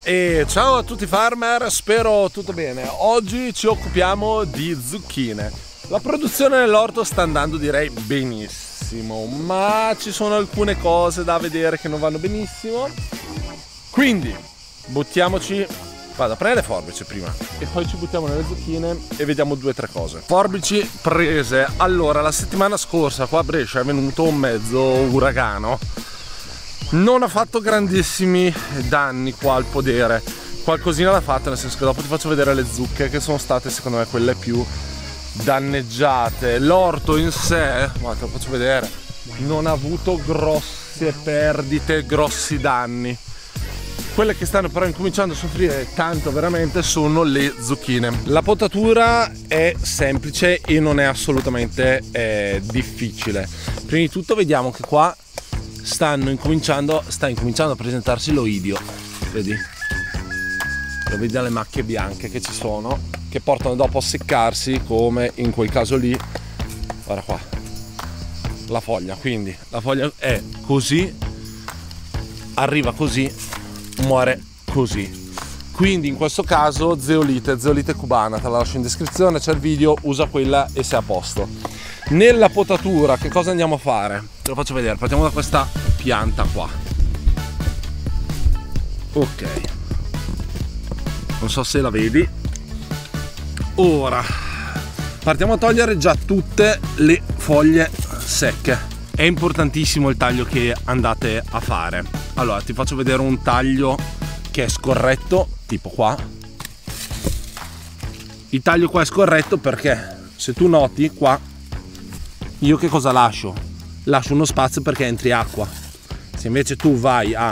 E ciao a tutti farmer, spero tutto bene. Oggi ci occupiamo di zucchine. La produzione nell'orto sta andando direi benissimo, ma ci sono alcune cose da vedere che non vanno benissimo. Quindi buttiamoci, vado a prendere le forbici prima e poi ci buttiamo nelle zucchine e vediamo 2 o 3 cose. Forbici prese. Allora, la settimana scorsa qua a Brescia è venuto un mezzo uragano. Non ha fatto grandissimi danni qua al podere, qualcosina l'ha fatta, nel senso che dopo ti faccio vedere le zucche che sono state secondo me quelle più danneggiate. L'orto in sé, ma te lo faccio vedere, non ha avuto grosse perdite, grossi danni. Quelle che stanno però incominciando a soffrire tanto veramente sono le zucchine. La potatura è semplice e non è assolutamente difficile. Prima di tutto vediamo che qua sta incominciando a presentarsi l'oidio, vedi? Lo vedi dalle macchie bianche che ci sono, che portano dopo a seccarsi, come in quel caso lì. Guarda qua la foglia, quindi la foglia è così, arriva così, muore così. Quindi in questo caso zeolite cubana, te la lascio in descrizione, c'è il video, usa quella e sei a posto. Nella potatura che cosa andiamo a fare? Te lo faccio vedere, partiamo da questa pianta qua. Ok, non so se la vedi. Ora partiamo a togliere già tutte le foglie secche. È importantissimo il taglio che andate a fare. Allora ti faccio vedere un taglio che è scorretto, tipo qua. Il taglio qua è scorretto perché se tu noti qua, io che cosa lascio? Lascio uno spazio perché entri acqua. Se invece tu vai a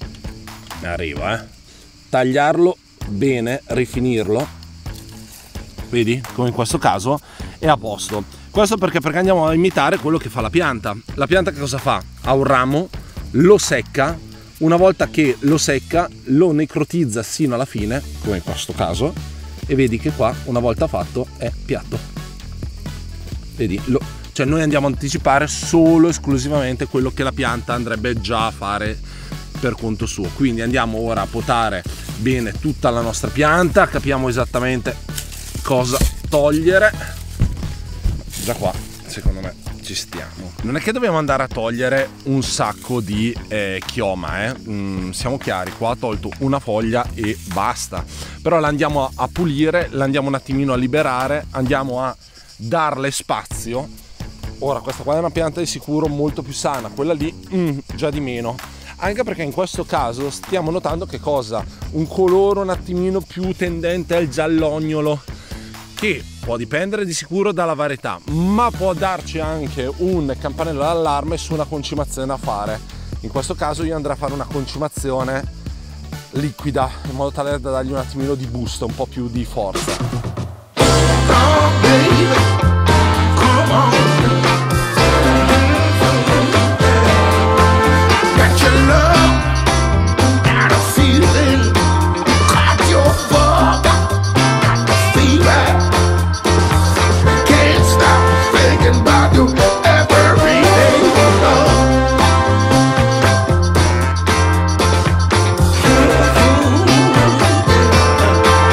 tagliarlo bene, rifinirlo, vedi? Come in questo caso è a posto. Questo perché andiamo a imitare quello che fa la pianta. La pianta che cosa fa? Ha un ramo, lo secca, una volta che lo secca lo necrotizza sino alla fine, come in questo caso, e vedi che qua una volta fatto è piatto. Vedi? Cioè noi andiamo a anticipare solo esclusivamente quello che la pianta andrebbe già a fare per conto suo. Quindi andiamo ora a potare bene tutta la nostra pianta, capiamo esattamente cosa togliere. Già qua secondo me ci stiamo. Non è che dobbiamo andare a togliere un sacco di chioma, siamo chiari, qua ho tolto una foglia e basta, però la andiamo a pulire, la andiamo un attimino a liberare, andiamo a darle spazio. Ora questa qua è una pianta di sicuro molto più sana, quella lì già di meno, anche perché in questo caso stiamo notando che cosa? Un colore un attimino più tendente al giallognolo, che può dipendere di sicuro dalla varietà, ma può darci anche un campanello d'allarme su una concimazione da fare. In questo caso io andrò a fare una concimazione liquida, in modo tale da dargli un attimino di boost, un po' più di forza. Oh, baby. Come on. Got your love, got a feeling, caught your bug, got the fever. Can't stop thinking about you every day.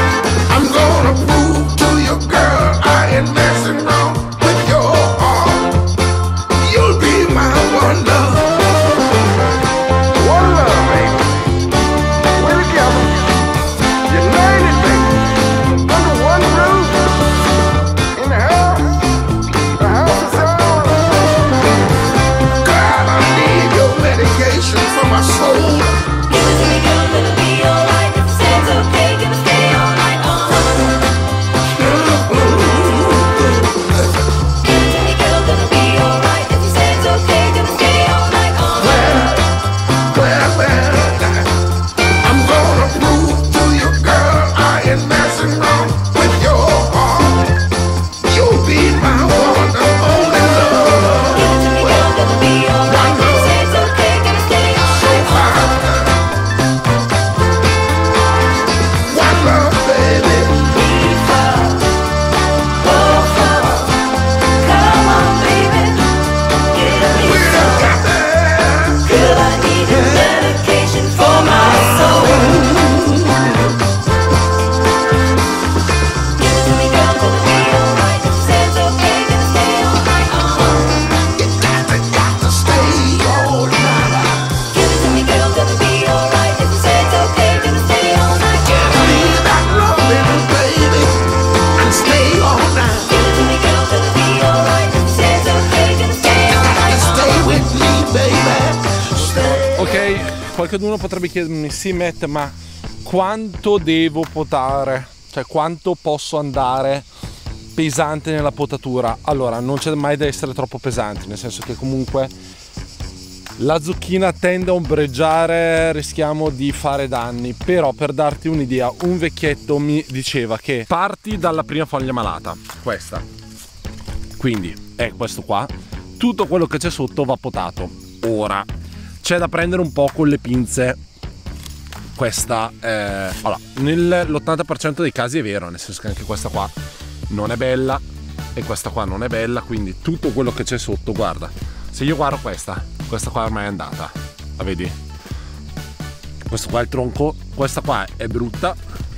I'm gonna prove to you, girl, I ain't messing around with your heart. qualcuno potrebbe chiedermi: sì Matt, ma quanto devo potare? Cioè quanto posso andare pesante nella potatura? Allora, non c'è mai da essere troppo pesanti, nel senso che comunque la zucchina tende a ombreggiare, rischiamo di fare danni. Però per darti un'idea, un vecchietto mi diceva che parti dalla prima foglia malata, questa, quindi è questo qua, tutto quello che c'è sotto va potato. Ora c'è da prendere un po' con le pinze. Questa allora, nell'80% dei casi è vero, nel senso che anche questa qua non è bella e questa qua non è bella, quindi tutto quello che c'è sotto, guarda, se io guardo questa qua ormai è andata, la vedi? Questo qua è il tronco, questa qua è brutta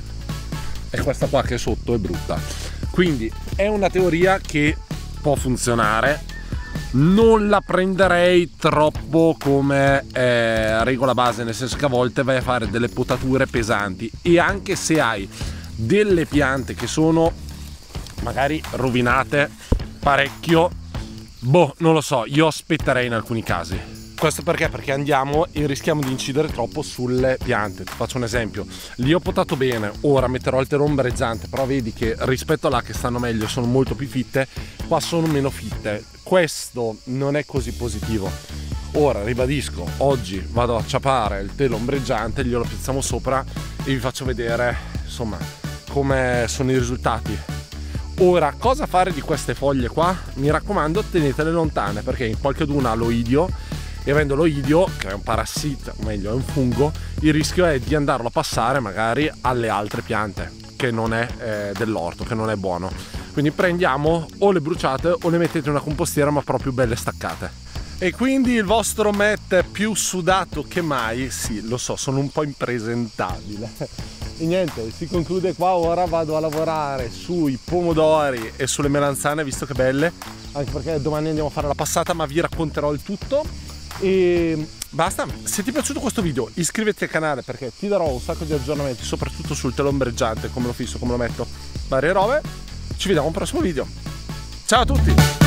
e questa qua che è sotto è brutta, quindi è una teoria che può funzionare. Non la prenderei troppo come regola base, nel senso che a volte vai a fare delle potature pesanti, e anche se hai delle piante che sono magari rovinate parecchio, boh, non lo so, io aspetterei in alcuni casi. Questo perché? Perché andiamo e rischiamo di incidere troppo sulle piante. Ti faccio un esempio: lì ho potato bene, ora metterò il telo ombreggiante, però vedi che rispetto a là che stanno meglio, sono molto più fitte, qua sono meno fitte. Questo non è così positivo. Ora ribadisco, oggi vado a ciapare il telo ombreggiante, glielo piazziamo sopra e vi faccio vedere insomma come sono i risultati. Ora, cosa fare di queste foglie qua? Mi raccomando, tenetele lontane, perché in qualcheduna ha l'oidio, e avendo l'oidio, che è un parassita, o meglio è un fungo, il rischio è di andarlo a passare magari alle altre piante, che non è dell'orto, che non è buono. Quindi prendiamo, o le bruciate o le mettete in una compostiera, ma proprio belle staccate. E quindi il vostro Matt è più sudato che mai. Sì, lo so, sono un po' impresentabile. E niente, si conclude qua. Ora vado a lavorare sui pomodori e sulle melanzane, visto che belle, anche perché domani andiamo a fare la passata, ma vi racconterò il tutto. E basta. Se ti è piaciuto questo video, iscriviti al canale, perché ti darò un sacco di aggiornamenti, soprattutto sul telo ombreggiante, come lo fisso, come lo metto, varie robe. Ci vediamo al prossimo video. Ciao a tutti!